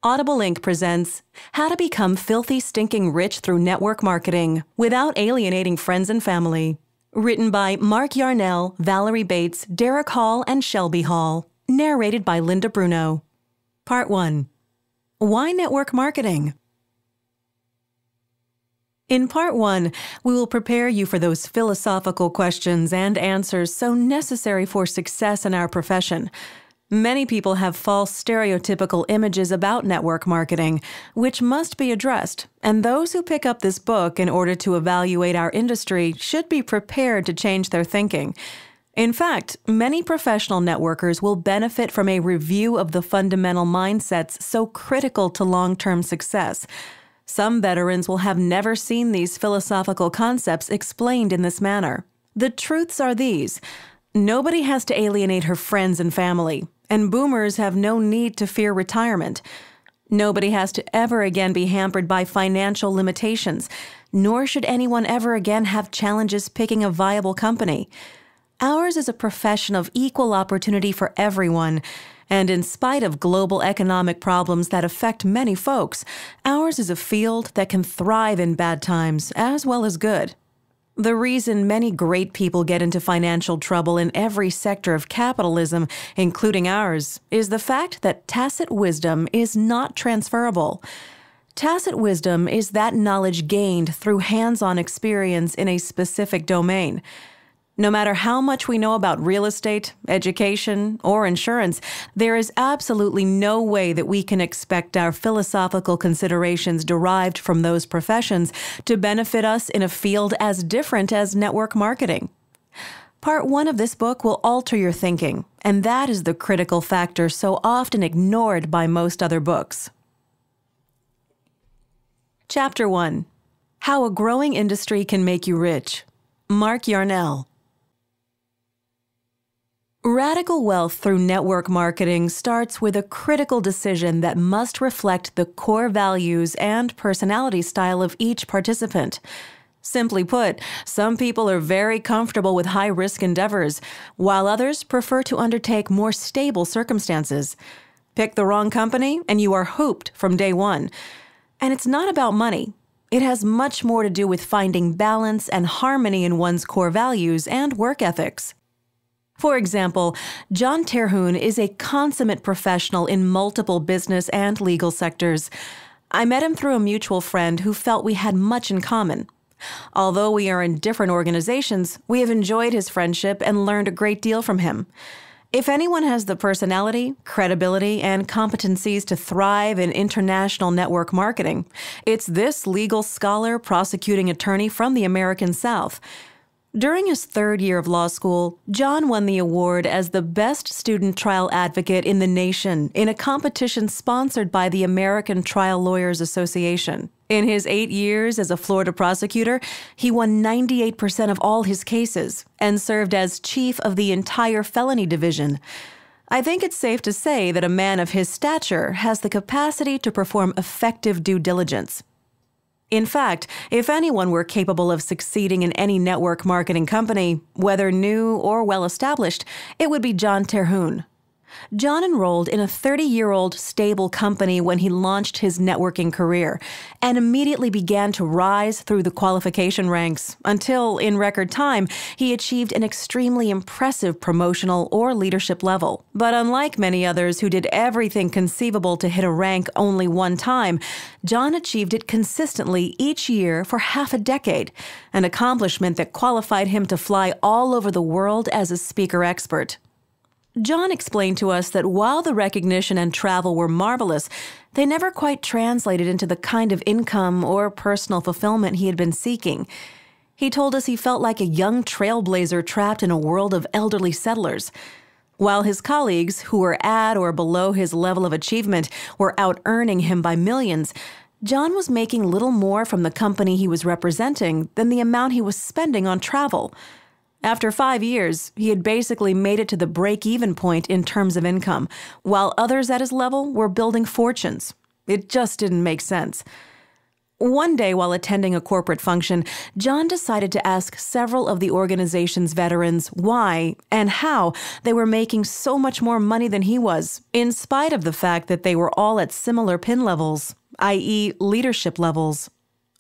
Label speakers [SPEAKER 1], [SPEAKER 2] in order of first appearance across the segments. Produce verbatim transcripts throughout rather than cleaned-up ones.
[SPEAKER 1] Audible Incorporated presents How to Become Filthy Stinking Rich Through Network Marketing Without Alienating Friends and Family. Written by Mark Yarnell, Valerie Bates, Derek Hall, and Shelby Hall. Narrated by Linda Bruno. Part one. Why Network Marketing? In Part one, we will prepare you for those philosophical questions and answers so necessary for success in our profession. Many people have false stereotypical images about network marketing, which must be addressed, and those who pick up this book in order to evaluate our industry should be prepared to change their thinking. In fact, many professional networkers will benefit from a review of the fundamental mindsets so critical to long-term success. Some veterans will have never seen these philosophical concepts explained in this manner. The truths are these: nobody has to alienate her friends and family, and boomers have no need to fear retirement. Nobody has to ever again be hampered by financial limitations, nor should anyone ever again have challenges picking a viable company. Ours is a profession of equal opportunity for everyone, and in spite of global economic problems that affect many folks, ours is a field that can thrive in bad times as well as good. The reason many great people get into financial trouble in every sector of capitalism, including ours, is the fact that tacit wisdom is not transferable. Tacit wisdom is that knowledge gained through hands-on experience in a specific domain. No matter how much we know about real estate, education, or insurance, there is absolutely no way that we can expect our philosophical considerations derived from those professions to benefit us in a field as different as network marketing. Part one of this book will alter your thinking, and that is the critical factor so often ignored by most other books. Chapter one. How a Growing Industry Can Make You Rich. Mark Yarnell. Radical wealth through network marketing starts with a critical decision that must reflect the core values and personality style of each participant. Simply put, some people are very comfortable with high-risk endeavors, while others prefer to undertake more stable circumstances. Pick the wrong company, and you are hooped from day one. And it's not about money. It has much more to do with finding balance and harmony in one's core values and work ethics. For example, John Terhune is a consummate professional in multiple business and legal sectors. I met him through a mutual friend who felt we had much in common. Although we are in different organizations, we have enjoyed his friendship and learned a great deal from him. If anyone has the personality, credibility, and competencies to thrive in international network marketing, it's this legal scholar, prosecuting attorney from the American South. During his third year of law school, John won the award as the best student trial advocate in the nation in a competition sponsored by the American Trial Lawyers Association. In his eight years as a Florida prosecutor, he won ninety-eight percent of all his cases and served as chief of the entire felony division. I think it's safe to say that a man of his stature has the capacity to perform effective due diligence. In fact, if anyone were capable of succeeding in any network marketing company, whether new or well-established, it would be John Terhune. John enrolled in a thirty-year-old stable company when he launched his networking career and immediately began to rise through the qualification ranks until, in record time, he achieved an extremely impressive promotional or leadership level. But unlike many others who did everything conceivable to hit a rank only one time, John achieved it consistently each year for half a decade, an accomplishment that qualified him to fly all over the world as a speaker expert. John explained to us that while the recognition and travel were marvelous, they never quite translated into the kind of income or personal fulfillment he had been seeking. He told us he felt like a young trailblazer trapped in a world of elderly settlers. While his colleagues, who were at or below his level of achievement, were out-earning him by millions, John was making little more from the company he was representing than the amount he was spending on travel. After five years, he had basically made it to the break-even point in terms of income, while others at his level were building fortunes. It just didn't make sense. One day while attending a corporate function, John decided to ask several of the organization's veterans why and how they were making so much more money than he was, in spite of the fact that they were all at similar pin levels, that is leadership levels.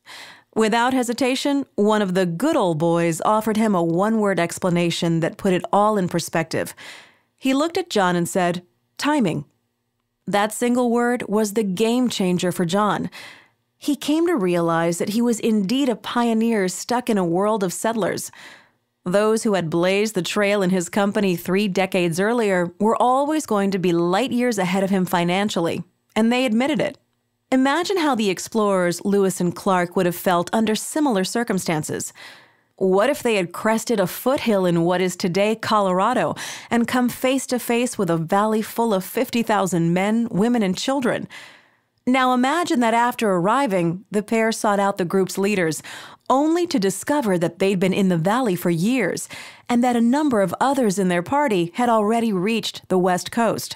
[SPEAKER 1] Without hesitation, one of the good old boys offered him a one-word explanation that put it all in perspective. He looked at John and said, "Timing." That single word was the game changer for John. He came to realize that he was indeed a pioneer stuck in a world of settlers. Those who had blazed the trail in his company three decades earlier were always going to be light years ahead of him financially, and they admitted it. Imagine how the explorers Lewis and Clark would have felt under similar circumstances. What if they had crested a foothill in what is today Colorado and come face to face with a valley full of fifty thousand men, women, and children? Now imagine that after arriving, the pair sought out the group's leaders, only to discover that they'd been in the valley for years, and that a number of others in their party had already reached the West Coast.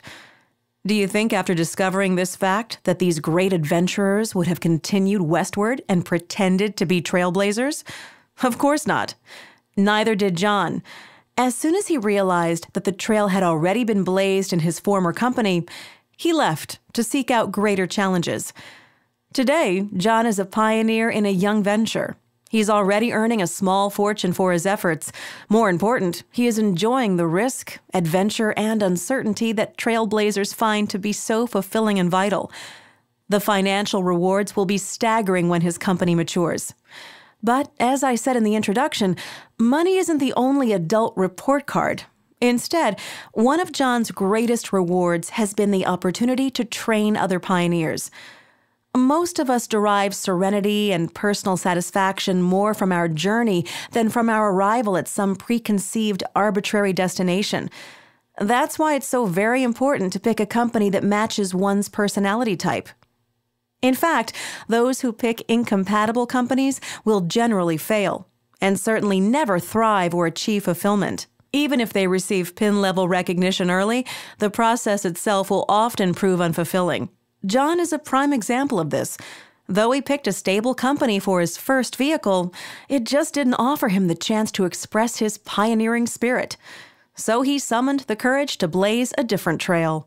[SPEAKER 1] Do you think after discovering this fact that these great adventurers would have continued westward and pretended to be trailblazers? Of course not. Neither did John. As soon as he realized that the trail had already been blazed in his former company, he left to seek out greater challenges. Today, John is a pioneer in a young venture. He's already earning a small fortune for his efforts. More important, he is enjoying the risk, adventure, and uncertainty that trailblazers find to be so fulfilling and vital. The financial rewards will be staggering when his company matures. But, as I said in the introduction, money isn't the only adult report card. Instead, one of John's greatest rewards has been the opportunity to train other pioneers. Most of us derive serenity and personal satisfaction more from our journey than from our arrival at some preconceived arbitrary destination. That's why it's so very important to pick a company that matches one's personality type. In fact, those who pick incompatible companies will generally fail, and certainly never thrive or achieve fulfillment. Even if they receive pin-level recognition early, the process itself will often prove unfulfilling. John is a prime example of this. Though he picked a stable company for his first vehicle, it just didn't offer him the chance to express his pioneering spirit. So he summoned the courage to blaze a different trail.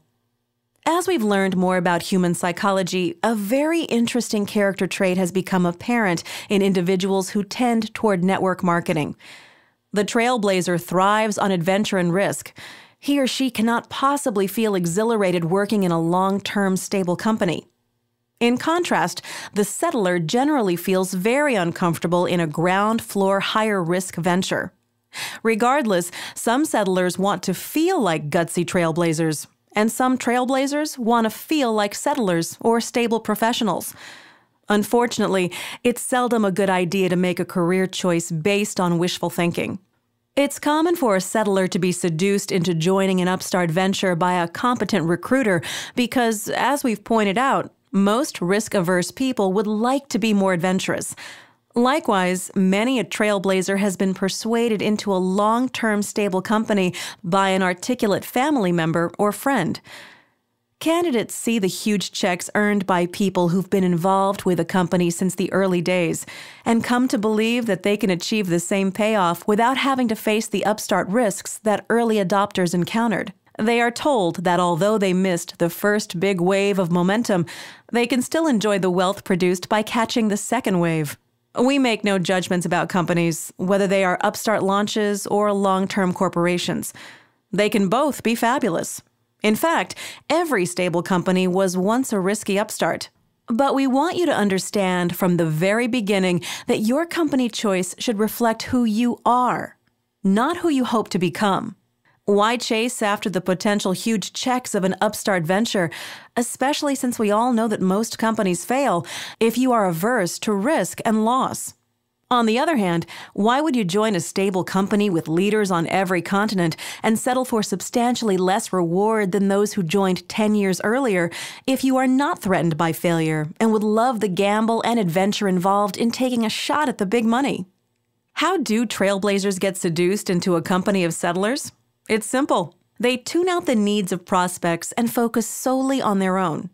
[SPEAKER 1] As we've learned more about human psychology, a very interesting character trait has become apparent in individuals who tend toward network marketing. The trailblazer thrives on adventure and risk. He or she cannot possibly feel exhilarated working in a long-term stable company. In contrast, the settler generally feels very uncomfortable in a ground-floor, higher-risk venture. Regardless, some settlers want to feel like gutsy trailblazers, and some trailblazers want to feel like settlers or stable professionals. Unfortunately, it's seldom a good idea to make a career choice based on wishful thinking. It's common for a settler to be seduced into joining an upstart venture by a competent recruiter because, as we've pointed out, most risk-averse people would like to be more adventurous. Likewise, many a trailblazer has been persuaded into a long-term stable company by an articulate family member or friend. Candidates see the huge checks earned by people who've been involved with a company since the early days and come to believe that they can achieve the same payoff without having to face the upstart risks that early adopters encountered. They are told that although they missed the first big wave of momentum, they can still enjoy the wealth produced by catching the second wave. We make no judgments about companies, whether they are upstart launches or long-term corporations. They can both be fabulous. In fact, every stable company was once a risky upstart. But we want you to understand from the very beginning that your company choice should reflect who you are, not who you hope to become. Why chase after the potential huge checks of an upstart venture, especially since we all know that most companies fail, if you are averse to risk and loss? On the other hand, why would you join a stable company with leaders on every continent and settle for substantially less reward than those who joined ten years earlier if you are not threatened by failure and would love the gamble and adventure involved in taking a shot at the big money? How do trailblazers get seduced into a company of settlers? It's simple. They tune out the needs of prospects and focus solely on their own.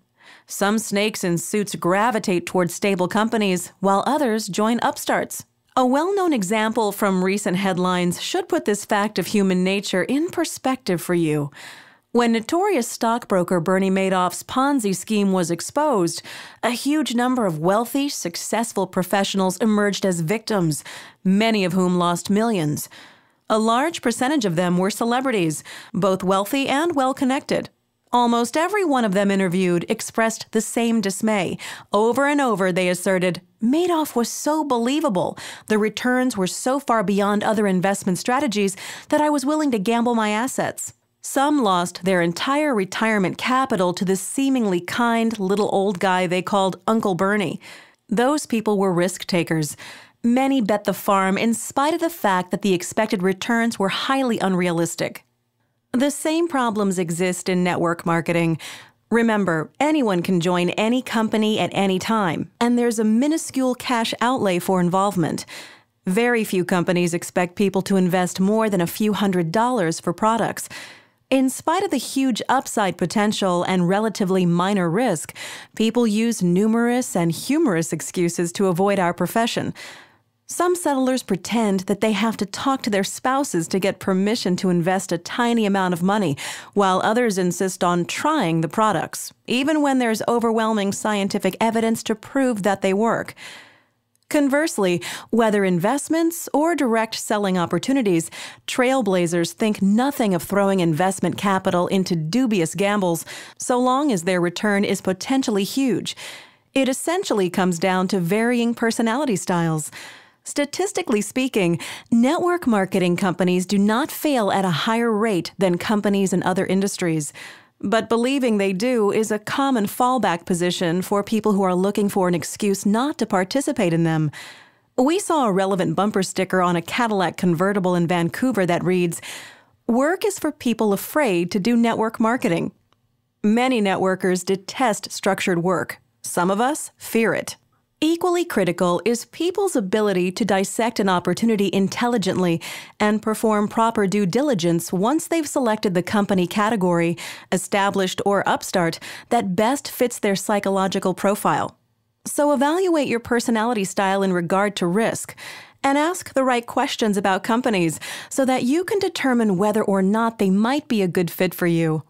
[SPEAKER 1] Some snakes in suits gravitate toward stable companies, while others join upstarts. A well-known example from recent headlines should put this fact of human nature in perspective for you. When notorious stockbroker Bernie Madoff's Ponzi scheme was exposed, a huge number of wealthy, successful professionals emerged as victims, many of whom lost millions. A large percentage of them were celebrities, both wealthy and well-connected. Almost every one of them interviewed expressed the same dismay. Over and over, they asserted, Madoff was so believable. The returns were so far beyond other investment strategies that I was willing to gamble my assets. Some lost their entire retirement capital to the seemingly kind little old guy they called Uncle Bernie. Those people were risk takers. Many bet the farm in spite of the fact that the expected returns were highly unrealistic. The same problems exist in network marketing. Remember, anyone can join any company at any time, and there's a minuscule cash outlay for involvement. Very few companies expect people to invest more than a few hundred dollars for products. In spite of the huge upside potential and relatively minor risk, people use numerous and humorous excuses to avoid our profession. Some settlers pretend that they have to talk to their spouses to get permission to invest a tiny amount of money, while others insist on trying the products, even when there's overwhelming scientific evidence to prove that they work. Conversely, whether investments or direct selling opportunities, trailblazers think nothing of throwing investment capital into dubious gambles, so long as their return is potentially huge. It essentially comes down to varying personality styles. Statistically speaking, network marketing companies do not fail at a higher rate than companies in other industries. But believing they do is a common fallback position for people who are looking for an excuse not to participate in them. We saw a relevant bumper sticker on a Cadillac convertible in Vancouver that reads, "Work is for people afraid to do network marketing." Many networkers detest structured work. Some of us fear it. Equally critical is people's ability to dissect an opportunity intelligently and perform proper due diligence once they've selected the company category, established or upstart, that best fits their psychological profile. So evaluate your personality style in regard to risk, and ask the right questions about companies so that you can determine whether or not they might be a good fit for you.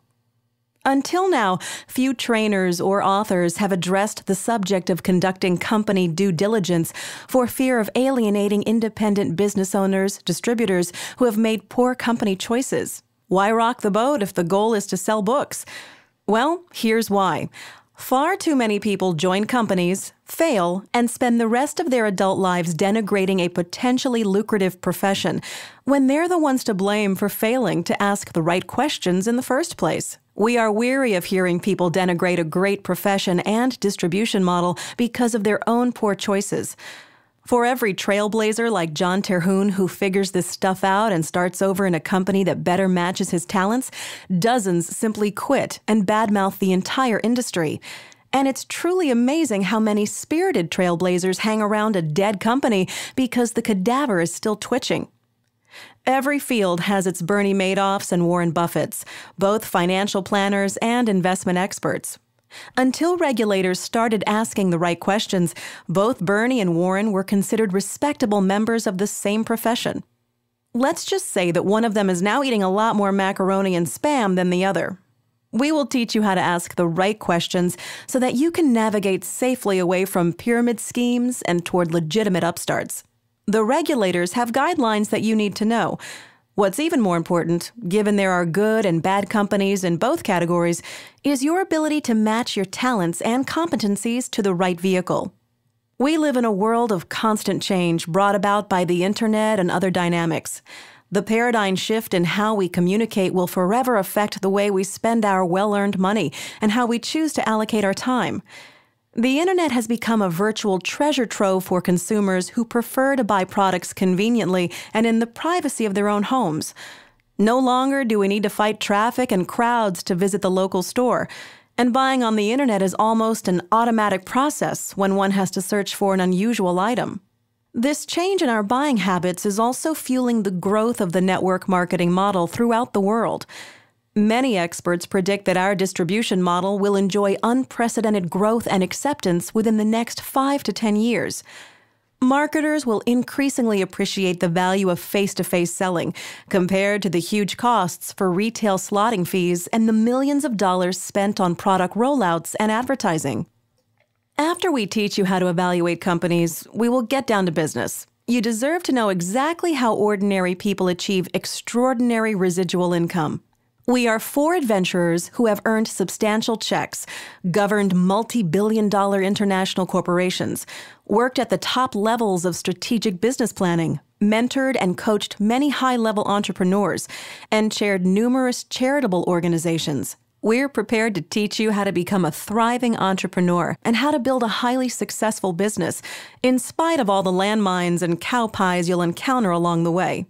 [SPEAKER 1] Until now, few trainers or authors have addressed the subject of conducting company due diligence for fear of alienating independent business owners, distributors who have made poor company choices. Why rock the boat if the goal is to sell books? Well, here's why. Far too many people join companies, fail, and spend the rest of their adult lives denigrating a potentially lucrative profession when they're the ones to blame for failing to ask the right questions in the first place. We are weary of hearing people denigrate a great profession and distribution model because of their own poor choices. For every trailblazer like John Terhune who figures this stuff out and starts over in a company that better matches his talents, dozens simply quit and badmouth the entire industry. And it's truly amazing how many spirited trailblazers hang around a dead company because the cadaver is still twitching. Every field has its Bernie Madoffs and Warren Buffetts, both financial planners and investment experts. Until regulators started asking the right questions, both Bernie and Warren were considered respectable members of the same profession. Let's just say that one of them is now eating a lot more macaroni and Spam than the other. We will teach you how to ask the right questions so that you can navigate safely away from pyramid schemes and toward legitimate upstarts. The regulators have guidelines that you need to know. What's even more important, given there are good and bad companies in both categories, is your ability to match your talents and competencies to the right vehicle. We live in a world of constant change brought about by the internet and other dynamics. The paradigm shift in how we communicate will forever affect the way we spend our well-earned money and how we choose to allocate our time. The internet has become a virtual treasure trove for consumers who prefer to buy products conveniently and in the privacy of their own homes. No longer do we need to fight traffic and crowds to visit the local store, and buying on the internet is almost an automatic process when one has to search for an unusual item. This change in our buying habits is also fueling the growth of the network marketing model throughout the world. Many experts predict that our distribution model will enjoy unprecedented growth and acceptance within the next five to ten years. Marketers will increasingly appreciate the value of face-to-face selling compared to the huge costs for retail slotting fees and the millions of dollars spent on product rollouts and advertising. After we teach you how to evaluate companies, we will get down to business. You deserve to know exactly how ordinary people achieve extraordinary residual income. We are four adventurers who have earned substantial checks, governed multi-billion dollar international corporations, worked at the top levels of strategic business planning, mentored and coached many high-level entrepreneurs, and chaired numerous charitable organizations. We're prepared to teach you how to become a thriving entrepreneur and how to build a highly successful business, in spite of all the landmines and cowpies you'll encounter along the way.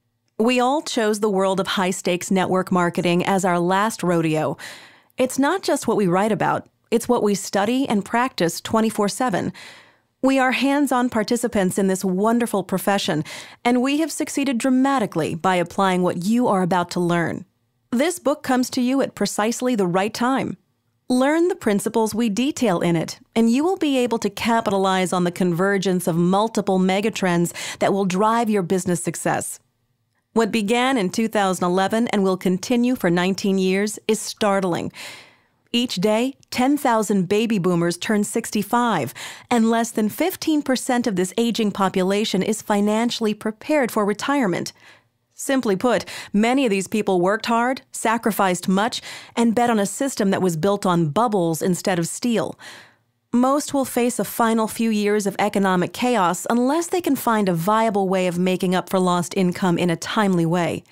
[SPEAKER 1] We all chose the world of high-stakes network marketing as our last rodeo. It's not just what we write about, it's what we study and practice twenty-four seven. We are hands-on participants in this wonderful profession, and we have succeeded dramatically by applying what you are about to learn. This book comes to you at precisely the right time. Learn the principles we detail in it, and you will be able to capitalize on the convergence of multiple megatrends that will drive your business success. What began in two thousand eleven and will continue for nineteen years is startling. Each day, ten thousand baby boomers turn sixty-five, and less than fifteen percent of this aging population is financially prepared for retirement. Simply put, many of these people worked hard, sacrificed much, and bet on a system that was built on bubbles instead of steel. Most will face a final few years of economic chaos unless they can find a viable way of making up for lost income in a timely way.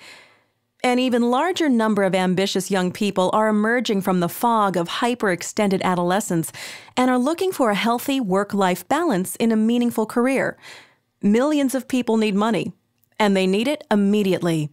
[SPEAKER 1] An even larger number of ambitious young people are emerging from the fog of hyper-extended adolescence and are looking for a healthy work-life balance in a meaningful career. Millions of people need money, and they need it immediately.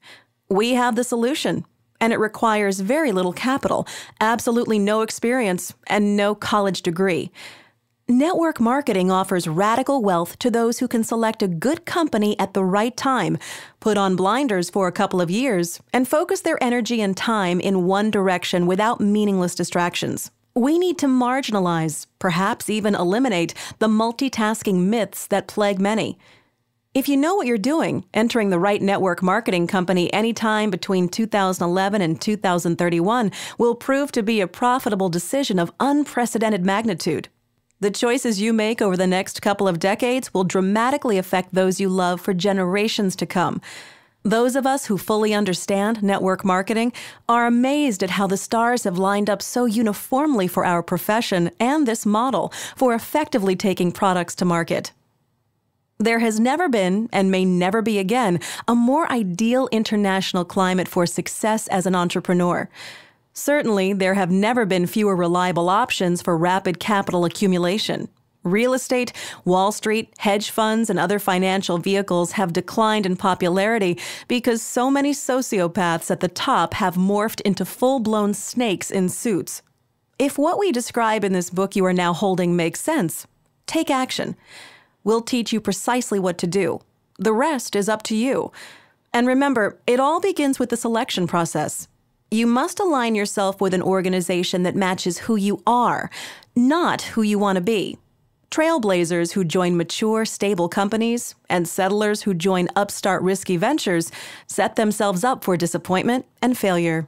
[SPEAKER 1] We have the solution. And it requires very little capital, absolutely no experience, and no college degree. Network marketing offers radical wealth to those who can select a good company at the right time, put on blinders for a couple of years, and focus their energy and time in one direction without meaningless distractions. We need to marginalize, perhaps even eliminate, the multitasking myths that plague many. If you know what you're doing, entering the right network marketing company anytime between two thousand eleven and two thousand thirty-one will prove to be a profitable decision of unprecedented magnitude. The choices you make over the next couple of decades will dramatically affect those you love for generations to come. Those of us who fully understand network marketing are amazed at how the stars have lined up so uniformly for our profession and this model for effectively taking products to market. There has never been, and may never be again, a more ideal international climate for success as an entrepreneur. Certainly, there have never been fewer reliable options for rapid capital accumulation. Real estate, Wall Street, hedge funds, and other financial vehicles have declined in popularity because so many sociopaths at the top have morphed into full-blown snakes in suits. If what we describe in this book you are now holding makes sense, take action. We'll teach you precisely what to do. The rest is up to you. And remember, it all begins with the selection process. You must align yourself with an organization that matches who you are, not who you want to be. Trailblazers who join mature, stable companies and settlers who join upstart, risky ventures set themselves up for disappointment and failure.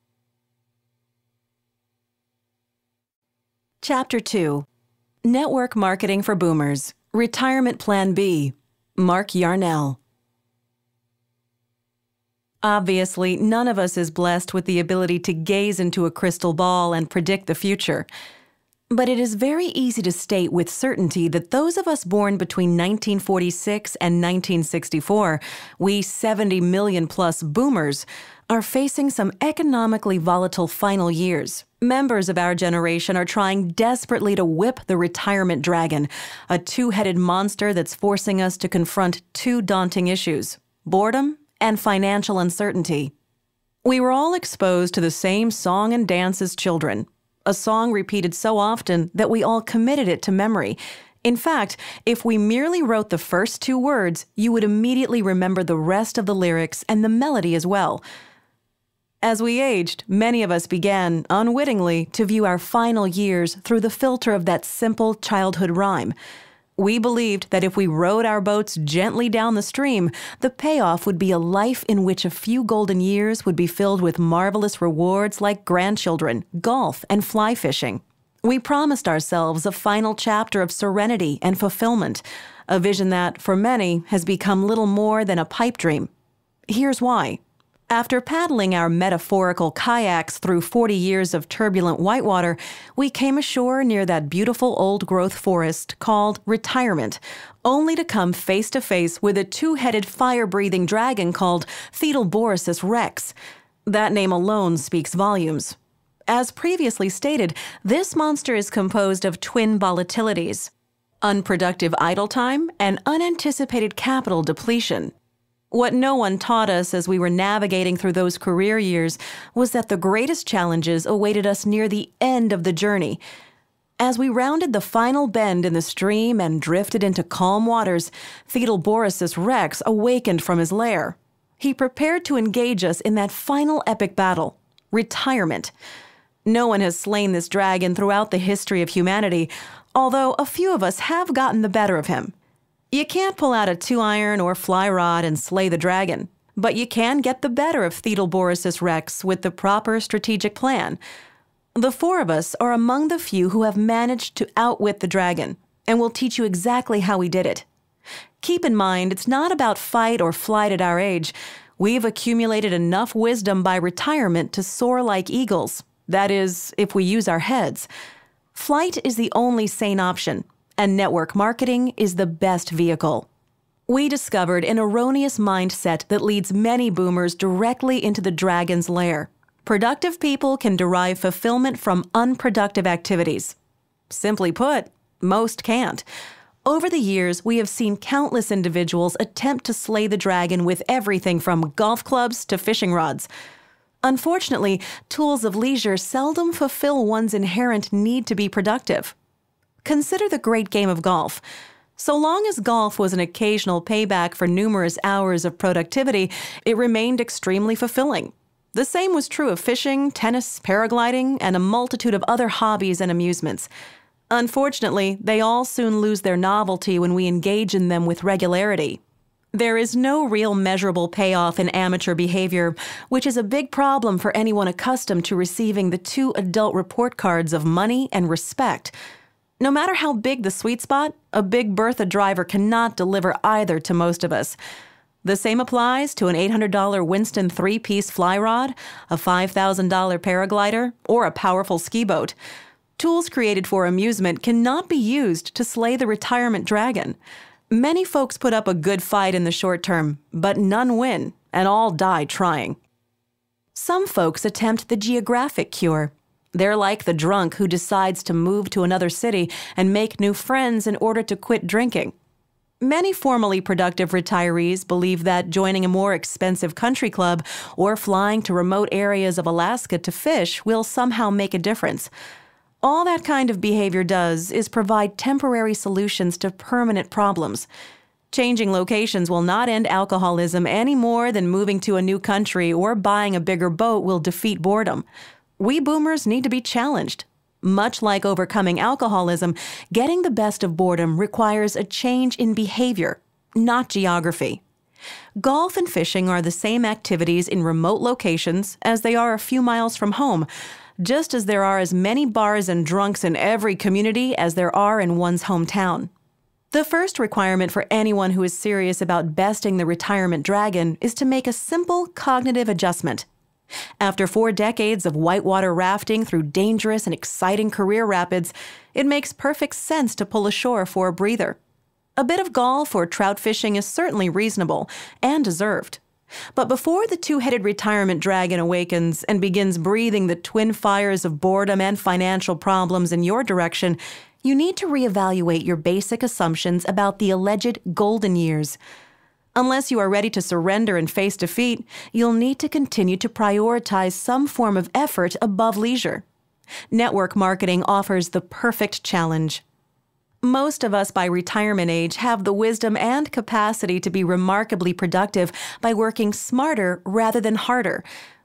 [SPEAKER 1] Chapter two. Network Marketing for Boomers. Retirement Plan B. Mark Yarnell. Obviously, none of us is blessed with the ability to gaze into a crystal ball and predict the future. But it is very easy to state with certainty that those of us born between nineteen forty-six and nineteen sixty-four, we seventy million plus boomers, are facing some economically volatile final years. Members of our generation are trying desperately to whip the retirement dragon, a two-headed monster that's forcing us to confront two daunting issues: boredom and financial uncertainty. We were all exposed to the same song and dance as children, a song repeated so often that we all committed it to memory. In fact, if we merely wrote the first two words, you would immediately remember the rest of the lyrics and the melody as well. As we aged, many of us began, unwittingly, to view our final years through the filter of that simple childhood rhyme. We believed that if we rowed our boats gently down the stream, the payoff would be a life in which a few golden years would be filled with marvelous rewards like grandchildren, golf, and fly fishing. We promised ourselves a final chapter of serenity and fulfillment, a vision that, for many, has become little more than a pipe dream. Here's why. After paddling our metaphorical kayaks through forty years of turbulent whitewater, we came ashore near that beautiful old-growth forest called Retirement, only to come face to face with a two-headed fire-breathing dragon called Theodulborus Rex. That name alone speaks volumes. As previously stated, this monster is composed of twin volatilities: unproductive idle time and unanticipated capital depletion. What no one taught us as we were navigating through those career years was that the greatest challenges awaited us near the end of the journey. As we rounded the final bend in the stream and drifted into calm waters, Theodulborus Rex awakened from his lair. He prepared to engage us in that final epic battle, retirement. No one has slain this dragon throughout the history of humanity, although a few of us have gotten the better of him. You can't pull out a two-iron or fly rod and slay the dragon, but you can get the better of Theodulborus Rex with the proper strategic plan. The four of us are among the few who have managed to outwit the dragon, and will teach you exactly how we did it. Keep in mind, it's not about fight or flight at our age. We've accumulated enough wisdom by retirement to soar like eagles. That is, if we use our heads. Flight is the only sane option, and network marketing is the best vehicle. We discovered an erroneous mindset that leads many boomers directly into the dragon's lair. Productive people can derive fulfillment from unproductive activities. Simply put, most can't. Over the years, we have seen countless individuals attempt to slay the dragon with everything from golf clubs to fishing rods. Unfortunately, tools of leisure seldom fulfill one's inherent need to be productive. Consider the great game of golf. So long as golf was an occasional payback for numerous hours of productivity, it remained extremely fulfilling. The same was true of fishing, tennis, paragliding, and a multitude of other hobbies and amusements. Unfortunately, they all soon lose their novelty when we engage in them with regularity. There is no real measurable payoff in amateur behavior, which is a big problem for anyone accustomed to receiving the two adult report cards of money and respect. No matter how big the sweet spot, a Big Bertha driver cannot deliver either to most of us. The same applies to an eight hundred dollars Winston three-piece fly rod, a five thousand dollars paraglider, or a powerful ski boat. Tools created for amusement cannot be used to slay the retirement dragon. Many folks put up a good fight in the short term, but none win, and all die trying. Some folks attempt the geographic cure. They're like the drunk who decides to move to another city and make new friends in order to quit drinking. Many formerly productive retirees believe that joining a more expensive country club or flying to remote areas of Alaska to fish will somehow make a difference. All that kind of behavior does is provide temporary solutions to permanent problems. Changing locations will not end alcoholism any more than moving to a new country or buying a bigger boat will defeat boredom. We boomers need to be challenged. Much like overcoming alcoholism, getting the best of boredom requires a change in behavior, not geography. Golf and fishing are the same activities in remote locations as they are a few miles from home, just as there are as many bars and drunks in every community as there are in one's hometown. The first requirement for anyone who is serious about besting the retirement dragon is to make a simple cognitive adjustment. After four decades of whitewater rafting through dangerous and exciting career rapids, it makes perfect sense to pull ashore for a breather. A bit of golf or trout fishing is certainly reasonable and deserved. But before the two-headed retirement dragon awakens and begins breathing the twin fires of boredom and financial problems in your direction, you need to reevaluate your basic assumptions about the alleged golden years. Unless you are ready to surrender and face defeat, you'll need to continue to prioritize some form of effort above leisure. Network marketing offers the perfect challenge. Most of us by retirement age have the wisdom and capacity to be remarkably productive by working smarter rather than harder.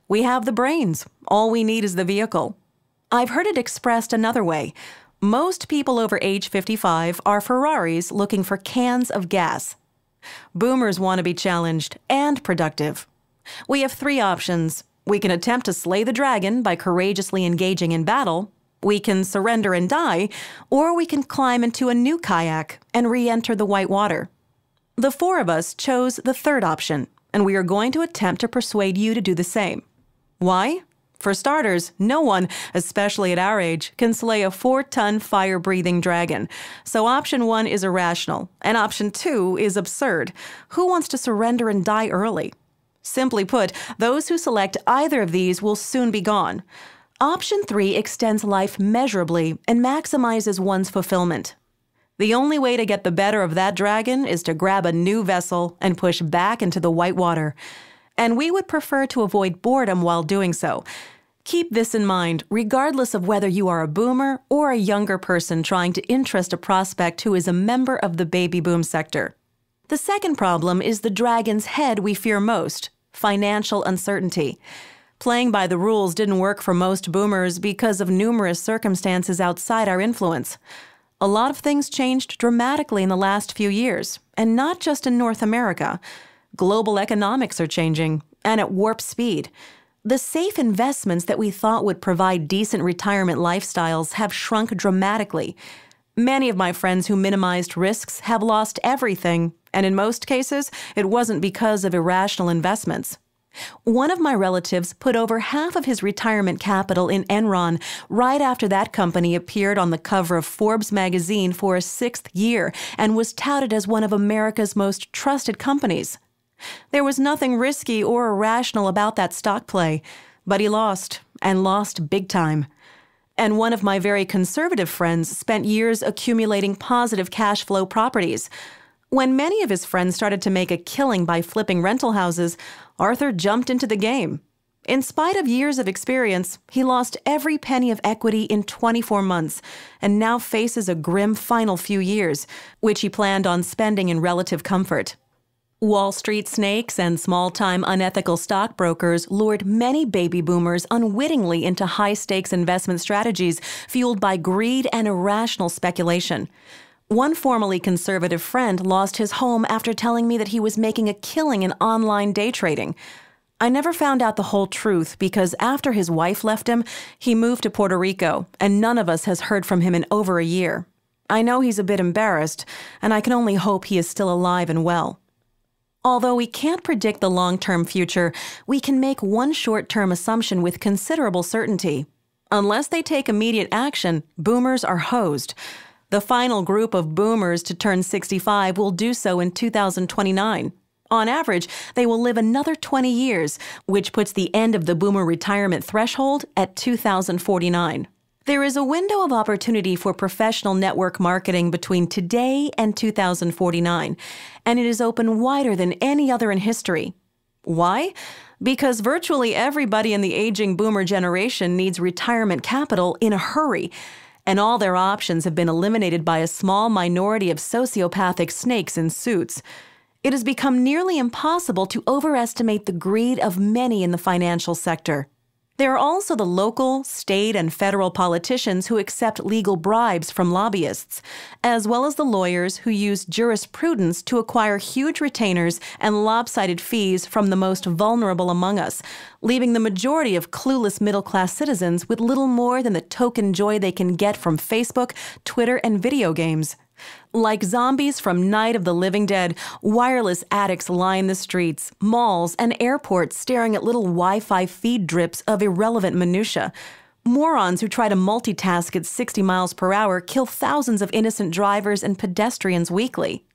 [SPEAKER 1] We have the brains. All we need is the vehicle. I've heard it expressed another way. Most people over age fifty-five are Ferraris looking for cans of gas. Boomers want to be challenged and productive. We have three options. We can attempt to slay the dragon by courageously engaging in battle. We can surrender and die, or we can climb into a new kayak and re-enter the white water. The four of us chose the third option, and we are going to attempt to persuade you to do the same. Why? For starters, no one, especially at our age, can slay a four-ton fire-breathing dragon. So option one is irrational, and option two is absurd. Who wants to surrender and die early? Simply put, those who select either of these will soon be gone. Option three extends life measurably and maximizes one's fulfillment. The only way to get the better of that dragon is to grab a new vessel and push back into the white water. And we would prefer to avoid boredom while doing so. Keep this in mind, regardless of whether you are a boomer or a younger person trying to interest a prospect who is a member of the baby boom sector. The second problem is the dragon's head we fear most, financial uncertainty. Playing by the rules didn't work for most boomers because of numerous circumstances outside our influence. A lot of things changed dramatically in the last few years, and not just in North America. Global economics are changing, and at warp speed. The safe investments that we thought would provide decent retirement lifestyles have shrunk dramatically. Many of my friends who minimized risks have lost everything, and in most cases, it wasn't because of irrational investments. One of my relatives put over half of his retirement capital in Enron right after that company appeared on the cover of Forbes magazine for a sixth year and was touted as one of America's most trusted companies. There was nothing risky or irrational about that stock play, but he lost, and lost big time. And one of my very conservative friends spent years accumulating positive cash flow properties. When many of his friends started to make a killing by flipping rental houses, Arthur jumped into the game. In spite of years of experience, he lost every penny of equity in twenty-four months and now faces a grim final few years, which he planned on spending in relative comfort. Wall Street snakes and small-time unethical stockbrokers lured many baby boomers unwittingly into high-stakes investment strategies fueled by greed and irrational speculation. One formerly conservative friend lost his home after telling me that he was making a killing in online day trading. I never found out the whole truth because after his wife left him, he moved to Puerto Rico, and none of us has heard from him in over a year. I know he's a bit embarrassed, and I can only hope he is still alive and well. Although we can't predict the long-term future, we can make one short-term assumption with considerable certainty. Unless they take immediate action, boomers are hosed. The final group of boomers to turn sixty-five will do so in two thousand twenty-nine. On average, they will live another twenty years, which puts the end of the boomer retirement threshold at two thousand forty-nine. There is a window of opportunity for professional network marketing between today and two thousand forty-nine, and it is open wider than any other in history. Why? Because virtually everybody in the aging boomer generation needs retirement capital in a hurry, and all their options have been eliminated by a small minority of sociopathic snakes in suits. It has become nearly impossible to overestimate the greed of many in the financial sector. There are also the local, state, and federal politicians who accept legal bribes from lobbyists, as well as the lawyers who use jurisprudence to acquire huge retainers and lopsided fees from the most vulnerable among us, leaving the majority of clueless middle-class citizens with little more than the token joy they can get from Facebook, Twitter, and video games. Like zombies from Night of the Living Dead, wireless addicts line the streets, malls, and airports staring at little Wi-Fi feed drips of irrelevant minutia. Morons who try to multitask at sixty miles per hour kill thousands of innocent drivers and pedestrians weekly.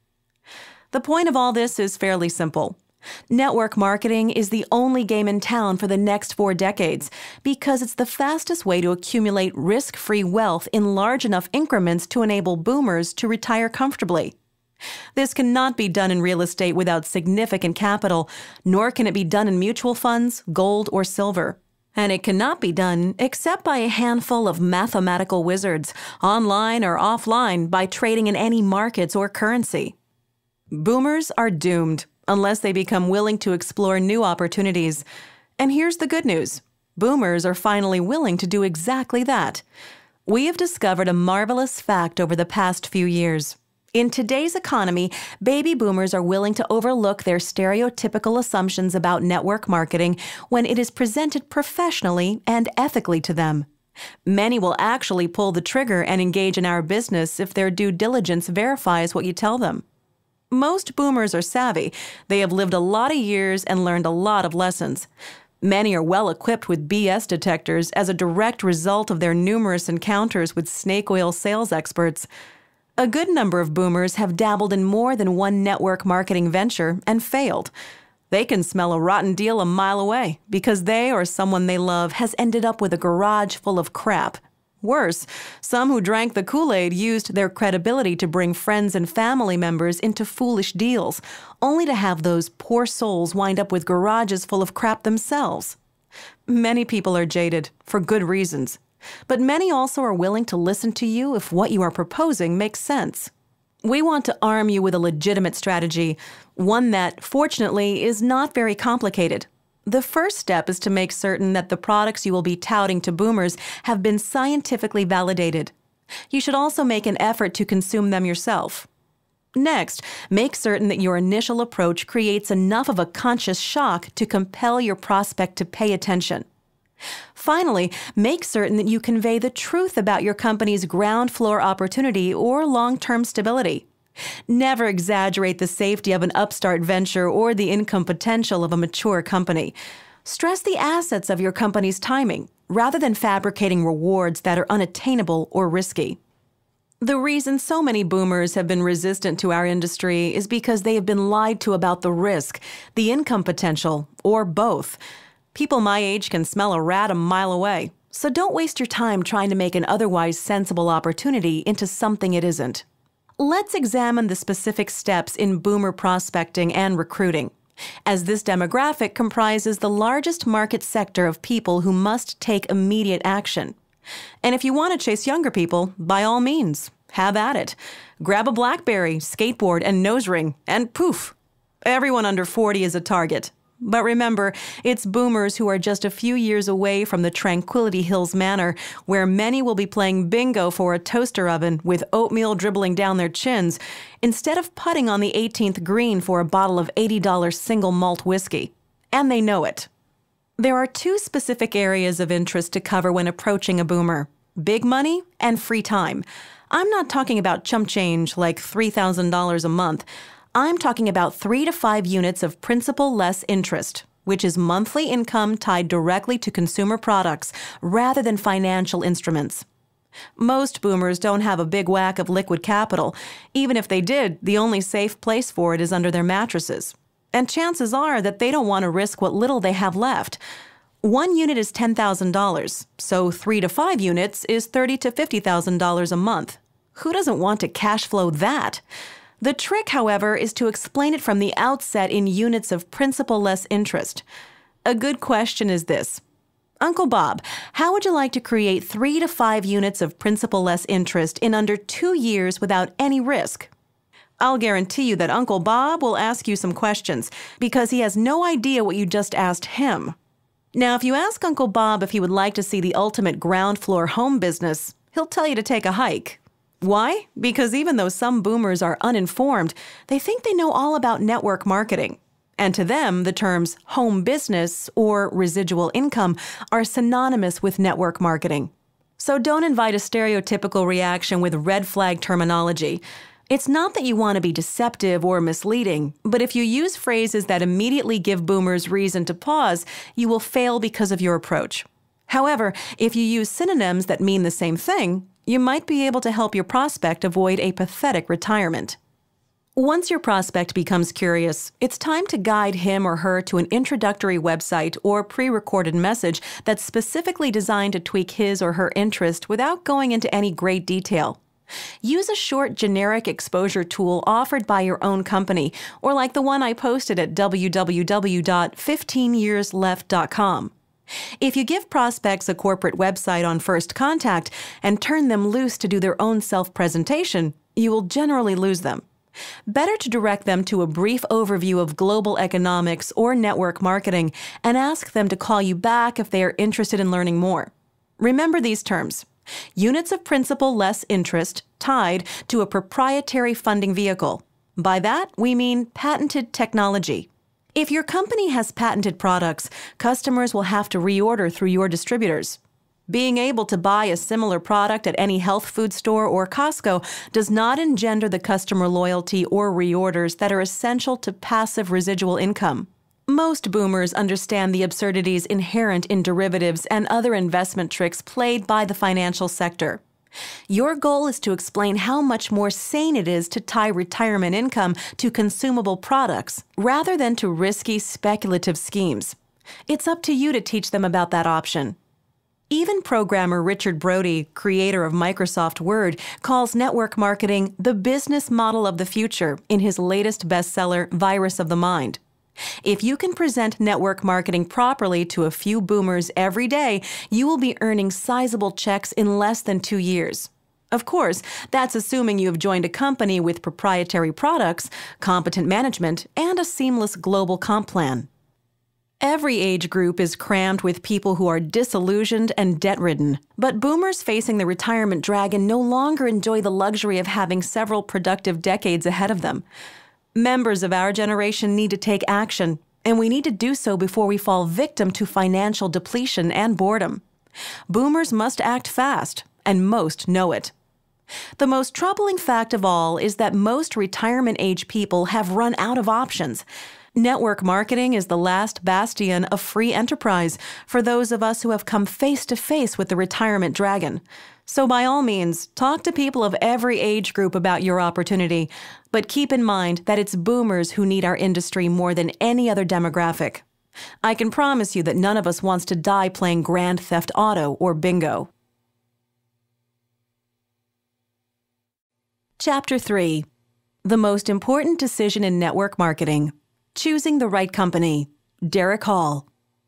[SPEAKER 1] The point of all this is fairly simple. Network marketing is the only game in town for the next four decades because it's the fastest way to accumulate risk-free wealth in large enough increments to enable boomers to retire comfortably. This cannot be done in real estate without significant capital, nor can it be done in mutual funds, gold, or silver. And it cannot be done except by a handful of mathematical wizards, online or offline, by trading in any markets or currency. Boomers are doomed unless they become willing to explore new opportunities. And here's the good news. Boomers are finally willing to do exactly that. We have discovered a marvelous fact over the past few years. In today's economy, baby boomers are willing to overlook their stereotypical assumptions about network marketing when it is presented professionally and ethically to them. Many will actually pull the trigger and engage in our business if their due diligence verifies what you tell them. Most boomers are savvy. They have lived a lot of years and learned a lot of lessons. Many are well equipped with B S detectors as a direct result of their numerous encounters with snake oil sales experts. A good number of boomers have dabbled in more than one network marketing venture and failed. They can smell a rotten deal a mile away because they or someone they love has ended up with a garage full of crap. Worse, some who drank the Kool-Aid used their credibility to bring friends and family members into foolish deals, only to have those poor souls wind up with garages full of crap themselves. Many people are jaded, for good reasons. But many also are willing to listen to you if what you are proposing makes sense. We want to arm you with a legitimate strategy, one that, fortunately, is not very complicated. The first step is to make certain that the products you will be touting to boomers have been scientifically validated. You should also make an effort to consume them yourself. Next, make certain that your initial approach creates enough of a conscious shock to compel your prospect to pay attention. Finally, make certain that you convey the truth about your company's ground floor opportunity or long-term stability. Never exaggerate the safety of an upstart venture or the income potential of a mature company. Stress the assets of your company's timing, rather than fabricating rewards that are unattainable or risky. The reason so many boomers have been resistant to our industry is because they have been lied to about the risk, the income potential, or both. People my age can smell a rat a mile away, so don't waste your time trying to make an otherwise sensible opportunity into something it isn't. Let's examine the specific steps in boomer prospecting and recruiting, as this demographic comprises the largest market sector of people who must take immediate action. And if you want to chase younger people, by all means, have at it. Grab a BlackBerry, skateboard, and nose ring, and poof! Everyone under forty is a target. But remember, it's boomers who are just a few years away from the Tranquility Hills Manor, where many will be playing bingo for a toaster oven with oatmeal dribbling down their chins, instead of putting on the eighteenth green for a bottle of eighty dollar single malt whiskey. And they know it. There are two specific areas of interest to cover when approaching a boomer: big money and free time. I'm not talking about chump change like three thousand dollars a month. I'm talking about three to five units of principal less interest, which is monthly income tied directly to consumer products rather than financial instruments. Most boomers don't have a big whack of liquid capital. Even if they did, the only safe place for it is under their mattresses. And chances are that they don't want to risk what little they have left. One unit is ten thousand dollars, so three to five units is thirty thousand to fifty thousand dollars a month. Who doesn't want to cash flow that? The trick, however, is to explain it from the outset in units of principal less interest. A good question is this: Uncle Bob, how would you like to create three to five units of principal less interest in under two years without any risk? I'll guarantee you that Uncle Bob will ask you some questions because he has no idea what you just asked him. Now, if you ask Uncle Bob if he would like to see the ultimate ground floor home business, he'll tell you to take a hike. Why? Because even though some boomers are uninformed, they think they know all about network marketing. And to them, the terms home business or residual income are synonymous with network marketing. So don't invite a stereotypical reaction with red flag terminology. It's not that you want to be deceptive or misleading, but if you use phrases that immediately give boomers reason to pause, you will fail because of your approach. However, if you use synonyms that mean the same thing, you might be able to help your prospect avoid a pathetic retirement. Once your prospect becomes curious, it's time to guide him or her to an introductory website or pre-recorded message that's specifically designed to tweak his or her interest without going into any great detail. Use a short generic exposure tool offered by your own company, or like the one I posted at w w w dot fifteen years left dot com. If you give prospects a corporate website on first contact and turn them loose to do their own self-presentation, you will generally lose them. Better to direct them to a brief overview of global economics or network marketing and ask them to call you back if they are interested in learning more. Remember these terms: units of principal less interest tied to a proprietary funding vehicle. By that, we mean patented technology. If your company has patented products, customers will have to reorder through your distributors. Being able to buy a similar product at any health food store or Costco does not engender the customer loyalty or reorders that are essential to passive residual income. Most boomers understand the absurdities inherent in derivatives and other investment tricks played by the financial sector. Your goal is to explain how much more sane it is to tie retirement income to consumable products rather than to risky speculative schemes. It's up to you to teach them about that option. Even programmer Richard Brody, creator of Microsoft Word, calls network marketing the business model of the future in his latest bestseller, Virus of the Mind. If you can present network marketing properly to a few boomers every day, you will be earning sizable checks in less than two years. Of course, that's assuming you have joined a company with proprietary products, competent management, and a seamless global comp plan. Every age group is crammed with people who are disillusioned and debt-ridden, but boomers facing the retirement dragon no longer enjoy the luxury of having several productive decades ahead of them. Members of our generation need to take action, and we need to do so before we fall victim to financial depletion and boredom. Boomers must act fast, and most know it. The most troubling fact of all is that most retirement-age people have run out of options. Network marketing is the last bastion of free enterprise for those of us who have come face to face with the retirement dragon. So by all means, talk to people of every age group about your opportunity, but keep in mind that it's boomers who need our industry more than any other demographic. I can promise you that none of us wants to die playing Grand Theft Auto or bingo. Chapter three. The most important decision in network marketing. Choosing the right company. Derek Hall.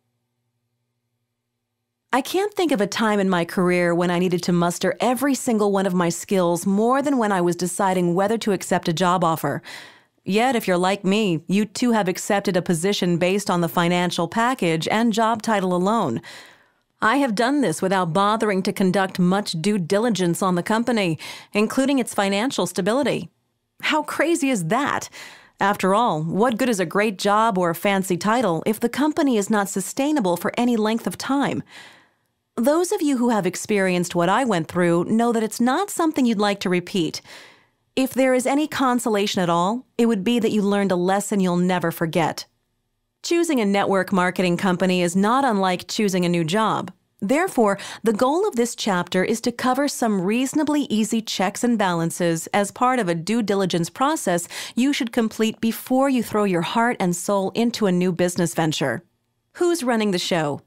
[SPEAKER 1] I can't think of a time in my career when I needed to muster every single one of my skills more than when I was deciding whether to accept a job offer. Yet, if you're like me, you too have accepted a position based on the financial package and job title alone. I have done this without bothering to conduct much due diligence on the company, including its financial stability. How crazy is that? After all, what good is a great job or a fancy title if the company is not sustainable for any length of time? Those of you who have experienced what I went through know that it's not something you'd like to repeat. If there is any consolation at all, it would be that you learned a lesson you'll never forget. Choosing a network marketing company is not unlike choosing a new job. Therefore, the goal of this chapter is to cover some reasonably easy checks and balances as part of a due diligence process you should complete before you throw your heart and soul into a new business venture. Who's running the show?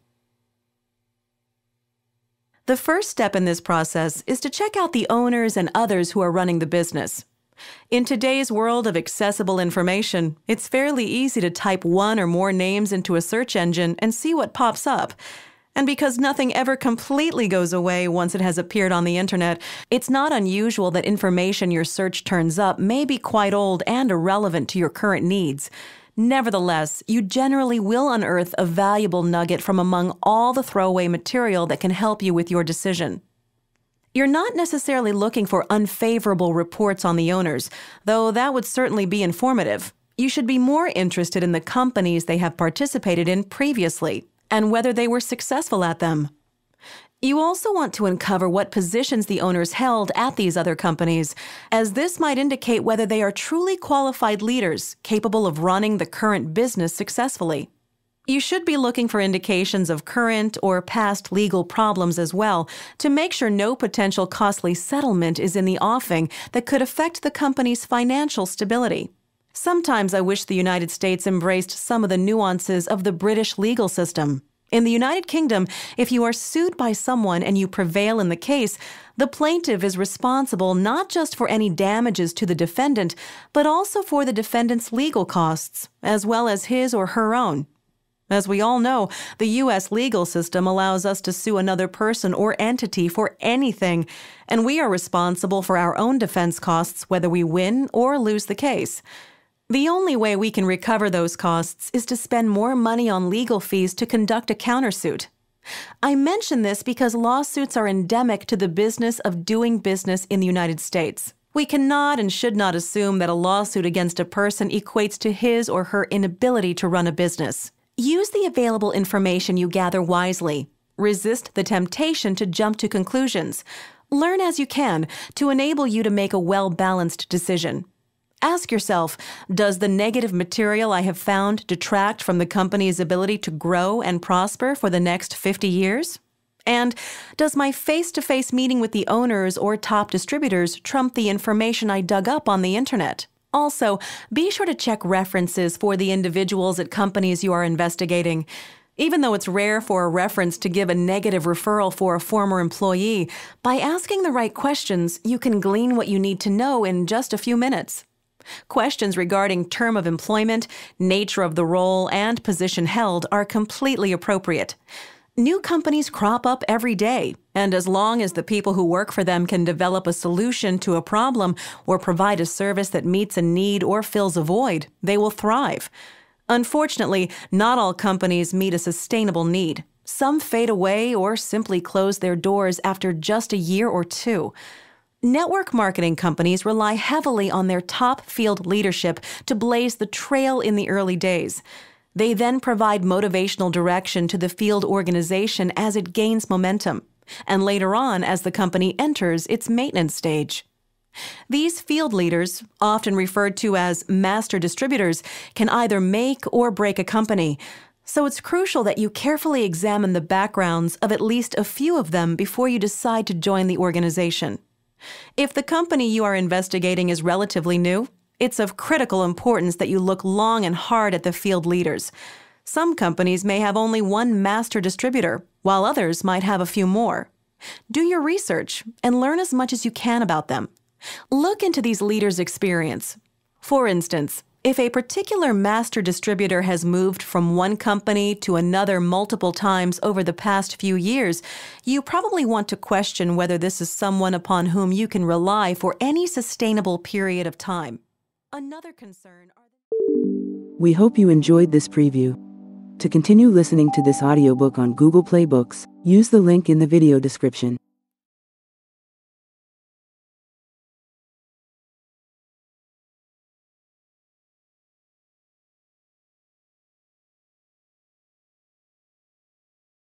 [SPEAKER 1] The first step in this process is to check out the owners and others who are running the business. In today's world of accessible information, it's fairly easy to type one or more names into a search engine and see what pops up. And because nothing ever completely goes away once it has appeared on the internet, it's not unusual that information your search turns up may be quite old and irrelevant to your current needs. Nevertheless, you generally will unearth a valuable nugget from among all the throwaway material that can help you with your decision. You're not necessarily looking for unfavorable reports on the owners, though that would certainly be informative. You should be more interested in the companies they have participated in previously, and whether they were successful at them. You also want to uncover what positions the owners held at these other companies, as this might indicate whether they are truly qualified leaders capable of running the current business successfully. You should be looking for indications of current or past legal problems as well to make sure no potential costly settlement is in the offing that could affect the company's financial stability. Sometimes I wish the United States embraced some of the nuances of the British legal system. In the United Kingdom, if you are sued by someone and you prevail in the case, the plaintiff is responsible not just for any damages to the defendant, but also for the defendant's legal costs, as well as his or her own. As we all know, the U S legal system allows us to sue another person or entity for anything, and we are responsible for our own defense costs whether we win or lose the case. The only way we can recover those costs is to spend more money on legal fees to conduct a countersuit. I mention this because lawsuits are endemic to the business of doing business in the United States. We cannot and should not assume that a lawsuit against a person equates to his or her inability to run a business. Use the available information you gather wisely. Resist the temptation to jump to conclusions. Learn as you can to enable you to make a well-balanced decision. Ask yourself, does the negative material I have found detract from the company's ability to grow and prosper for the next fifty years? And does my face-to-face meeting with the owners or top distributors trump the information I dug up on the internet? Also, be sure to check references for the individuals at companies you are investigating. Even though it's rare for a reference to give a negative referral for a former employee, by asking the right questions, you can glean what you need to know in just a few minutes. Questions regarding term of employment, nature of the role, and position held are completely appropriate. New companies crop up every day, and as long as the people who work for them can develop a solution to a problem or provide a service that meets a need or fills a void, they will thrive. Unfortunately, not all companies meet a sustainable need. Some fade away or simply close their doors after just a year or two. Network marketing companies rely heavily on their top field leadership to blaze the trail in the early days. They then provide motivational direction to the field organization as it gains momentum, and later on as the company enters its maintenance stage. These field leaders, often referred to as master distributors, can either make or break a company, so it's crucial that you carefully examine the backgrounds of at least a few of them before you decide to join the organization. If the company you are investigating is relatively new, it's of critical importance that you look long and hard at the field leaders. Some companies may have only one master distributor, while others might have a few more. Do your research and learn as much as you can about them. Look into these leaders' experience. For instance, if a particular master distributor has moved from one company to another multiple times over the past few years, you probably want to question whether this is someone upon whom you can rely for any sustainable period of time. Another concern are the-
[SPEAKER 2] We hope you enjoyed this preview. To continue listening to this audiobook on Google Play Books, use the link in the video description.